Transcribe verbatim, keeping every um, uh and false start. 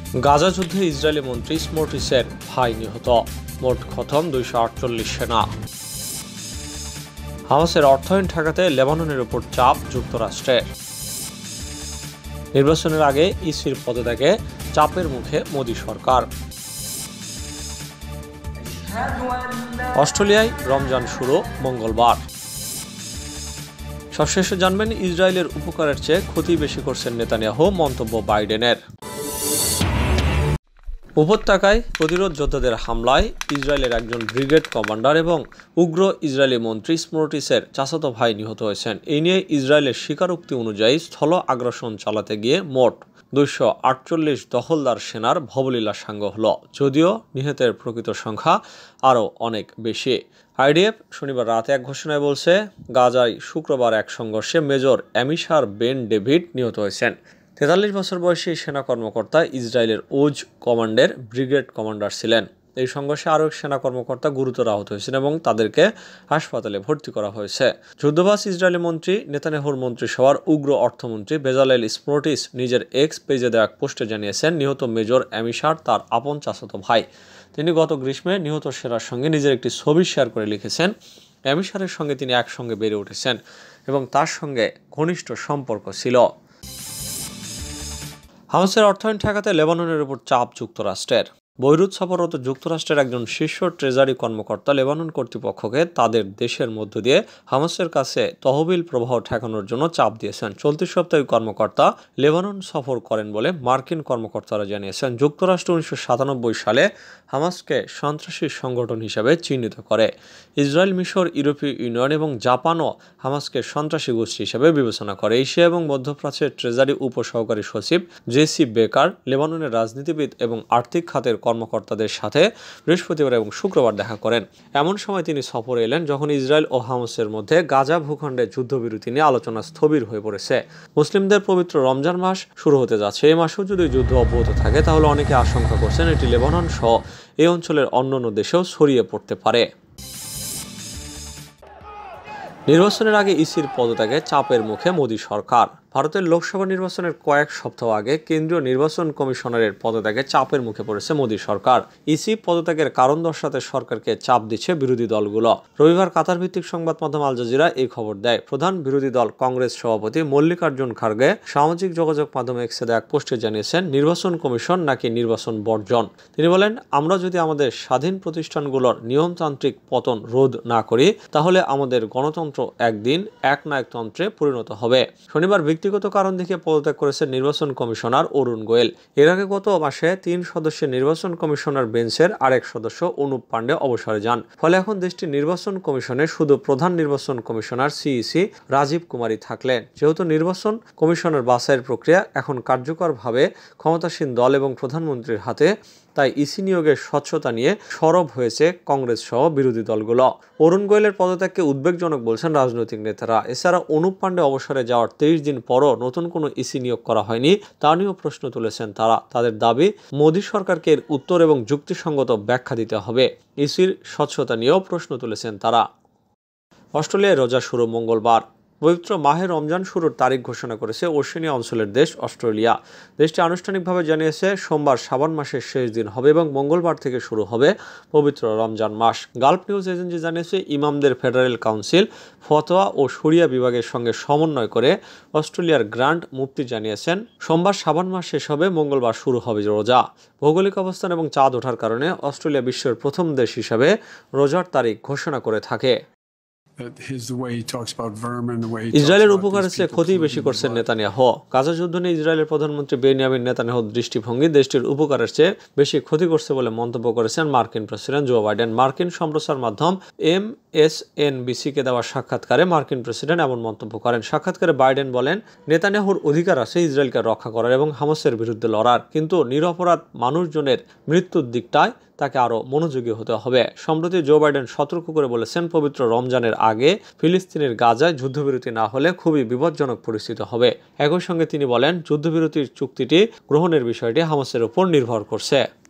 গাজা যুদ্ধে ইসরায়েলি মন্ত্রী স্মোট্রিসের ভাই নিহত, মোট খতম দুইশো আটচল্লিশ সেনা। হামাসের অর্থায়ন ঠেকাতে লেবাননের উপর চাপ যুক্তরাষ্ট্রের। নির্বাচনের আগে ইসির পদত্যাগে চাপের মুখে মোদি সরকার। অস্ট্রেলিয়ায় রমজান শুরু মঙ্গলবার। সবশেষে জানবেন ইসরায়েলের উপকারের চেয়ে ক্ষতি বেশি করছেন নেতানিয়াহু, মন্তব্য বাইডেনের। উপত্যকায় প্রতিরোধ যোদ্ধাদের হামলায় ইসরায়েলের একজন ব্রিগেড কমান্ডার এবং উগ্র ইসরায়েলি মন্ত্রী স্মোট্রিসের চাচাতো ভাই নিহত হয়েছেন। এই নিয়ে ইসরায়েলের স্বীকারোক্তি অনুযায়ী স্থল আগ্রাসন চালাতে গিয়ে মোট দুইশো আটচল্লিশ দখলদার সেনার ভবলীলা সাঙ্গ হল, যদিও নিহতের প্রকৃত সংখ্যা আরও অনেক বেশি। আইডিএফ শনিবার রাতে এক ঘোষণায় বলছে, গাজায় শুক্রবার এক সংঘর্ষে মেজর অ্যামিশার বেন ডেভিড নিহত হয়েছেন। তেতাল্লিশ বছর বয়সী সেনা কর্মকর্তা ইসরায়েলের ওজ কমান্ডের ব্রিগেড কমান্ডার ছিলেন। এই সংঘর্ষে আরও এক সেনা কর্মকর্তা গুরুতর আহত হয়েছেন এবং তাদেরকে হাসপাতালে ভর্তি করা হয়েছে। যুদ্ধবাজ ইসরায়েলি মন্ত্রী নেতানিয়াহুর মন্ত্রিসভার উগ্র অর্থমন্ত্রী বেজালেল স্মোট্রিস নিজের এক্স পেজে দেওয়া এক পোস্টে জানিয়েছেন, নিহত মেজর অ্যামিশার তার আপন চাচাতো ভাই। তিনি গত গ্রীষ্মে নিহত সেনার সঙ্গে নিজের একটি ছবি শেয়ার করে লিখেছেন, অ্যামিশারের সঙ্গে তিনি একসঙ্গে বেড়ে উঠেছেন এবং তার সঙ্গে ঘনিষ্ঠ সম্পর্ক ছিল। হামাসের অর্থায়ন ঠেকাতে লেবাননের উপর চাপ যুক্তরাষ্ট্রের। বৈরুত সফররত যুক্তরাষ্ট্রের একজন শীর্ষ ট্রেজারি কর্মকর্তা লেবানন কর্তৃপক্ষকে তাদের দেশের মধ্য দিয়ে হামাসের কাছে তহবিল প্রবাহ ঠেকানোর জন্য চাপ দিয়েছেন। চলতি সপ্তাহে কর্মকর্তা লেবানন সফর করেন বলে মার্কিন কর্মকর্তারা জানিয়েছেন। যুক্তরাষ্ট্র উনিশশো সাতানব্বই সালে হামাসকে সন্ত্রাসী সংগঠন হিসেবে চিহ্নিত করে। ইসরায়েল, মিশর, ইউরোপীয় ইউনিয়ন এবং জাপানও হামাসকে সন্ত্রাসী গোষ্ঠী হিসেবে বিবেচনা করে। এশিয়া এবং মধ্যপ্রাচ্যের ট্রেজারি উপসহকারী সচিব জেসি বেকার লেবাননের রাজনীতিবিদ এবং আর্থিক খাতের কর্মকর্তাদের সাথে বৃহস্পতিবার এবং শুক্রবার দেখা করেন। এমন সময় তিনি সফরে এলেন যখন ইসরায়েল ও হামাসের মধ্যে গাজা ভূখণ্ডে যুদ্ধবিরতি নিয়ে আলোচনা স্থবির হয়ে পড়েছে। মুসলিমদের পবিত্র রমজান মাস শুরু হতে যাচ্ছে। এই মাসেও যদি যুদ্ধ অব্যাহত থাকে তাহলে অনেকে আশঙ্কা করছেন এটি লেবানন সহ এই অঞ্চলের অন্যান্য দেশেও ছড়িয়ে পড়তে পারে। নির্বাচনের আগে ইসির পদত্যাগে চাপের মুখে মোদি সরকার। ভারতের লোকসভা নির্বাচনের কয়েক সপ্তাহ আগে কেন্দ্রীয় নির্বাচন কমিশনারের পদত্যাগে চাপের মুখে পড়েছে মোদি সরকার। ইসি পদত্যাগের কারণ দর্শাতে সরকারকে চাপ দিচ্ছে বিরোধী দলগুলো। রবিবার কাতার ভিত্তিক সংবাদ মাধ্যম আল জাজিরা এই খবর দেয়। প্রধান বিরোধী দল কংগ্রেস সভাপতি মল্লিকার্জুন খার্গে সামাজিক যোগাযোগ মাধ্যমে এক্সে এক পোস্টে জানিয়েছেন, নির্বাচন কমিশন নাকি নির্বাচন বর্জন। তিনি বলেন, আমরা যদি আমাদের স্বাধীন প্রতিষ্ঠানগুলোর নিয়মতান্ত্রিক পতন রোধ না করি তাহলে আমাদের গণতন্ত্র একদিন একনায়কতন্ত্রে পরিণত হবে। শনিবার ব্যক্তিগত কারণ দেখিয়ে পদত্যাগ করেছেন নির্বাচন কমিশনার অরুণ গোয়েল। এর আগে গত মাসে তিন সদস্যের নির্বাচন কমিশনার বেঞ্চের আরেক সদস্য অনুপ পাণ্ডে অবসরে যান। ফলে এখন দেশটির নির্বাচন কমিশনে শুধু প্রধান নির্বাচন কমিশনার সিইসি রাজীব কুমারী থাকলেন। যেহেতু নির্বাচন কমিশনের বাছাইয়ের প্রক্রিয়া এখন কার্যকরভাবে ক্ষমতাসীন দল এবং প্রধানমন্ত্রীর হাতে, তাই ইসি নিয়োগের স্বচ্ছতা নিয়ে সরব হয়েছে কংগ্রেস সহ বিরোধী দলগুলো। অরুণ গোয়েলের পদত্যাগকে উদ্বেগজনক বলছেন রাজনৈতিক নেতারা। এছাড়া অনুপ পাণ্ডে অবসরে যাওয়ার তেইশ দিন পরও নতুন কোনো ইসি নিয়োগ করা হয়নি, তা নিয়েও প্রশ্ন তুলেছেন তারা। তাদের দাবি, মোদী সরকারকে এর উত্তর এবং যুক্তিসঙ্গত ব্যাখ্যা দিতে হবে। ইসির স্বচ্ছতা নিয়েও প্রশ্ন তুলেছেন তারা। অস্ট্রেলিয়ায় রোজা শুরু মঙ্গলবার। পবিত্র মাহে রমজান শুরুর তারিখ ঘোষণা করেছে ওশেনিয়া অঞ্চলের দেশ অস্ট্রেলিয়া। দেশটি আনুষ্ঠানিকভাবে জানিয়েছে সোমবার শাবান মাসের শেষ দিন হবে এবং মঙ্গলবার থেকে শুরু হবে পবিত্র রমজান মাস। গালফ নিউজ এজেন্সি জানিয়েছে, ইমামদের ফেডারেল কাউন্সিল ফতোয়া ও শরিয়া বিভাগের সঙ্গে সমন্বয় করে অস্ট্রেলিয়ার গ্র্যান্ড মুফতি জানিয়েছেন, সোমবার শাবান মাস শেষ হবে, মঙ্গলবার শুরু হবে রোজা। ভৌগোলিক অবস্থান এবং চাঁদ ওঠার কারণে অস্ট্রেলিয়া বিশ্বের প্রথম দেশ হিসাবে রোজার তারিখ ঘোষণা করে থাকে। ইসরায়েলের উপকারের চেয়ে ক্ষতি বেশি করছেন নেতানিয়াহু। গাজা যুদ্ধ নিয়ে ইসরায়েলের প্রধানমন্ত্রী বেনিয়ামিন নেতানিয়াহুর দৃষ্টিভঙ্গি দেশটির উপকারের চেয়ে বেশি ক্ষতি করছে বলে মন্তব্য করেছেন মার্কিন প্রেসিডেন্ট জো বাইডেন। মার্কিন সম্প্রচার মাধ্যম এম এস এন বিসিকে দেওয়া সাক্ষাৎকারে মার্কিন প্রেসিডেন্ট এমন মন্তব্য করেন। সাক্ষাৎকারে বাইডেন বলেন, নেতানিয়াহুর অধিকার আছে ইসরায়েলকে রক্ষা করার এবং হামাসের বিরুদ্ধে লড়ার, কিন্তু নিরপরাধ মানুষজনের মৃত্যুর দিকটায় তাকে আরও মনোযোগী হতে হবে। সম্প্রতি জো বাইডেন সতর্ক করে বলেছেন, পবিত্র রমজানের আগে ফিলিস্তিনের গাজায় যুদ্ধবিরতি না হলে খুবই বিপজ্জনক পরিস্থিতি হবে। একই সঙ্গে তিনি বলেন, যুদ্ধবিরতির চুক্তিটি গ্রহণের বিষয়টি হামাসের উপর নির্ভর করছে।